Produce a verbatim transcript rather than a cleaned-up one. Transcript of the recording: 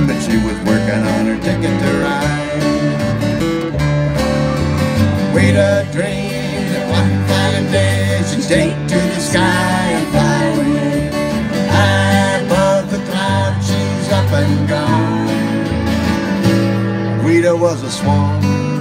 but she was working on her ticket to ride. We'd a dream that one fine day she'd take to the sky and fly away. High above the clouds she's up and gone. Ouida was a swan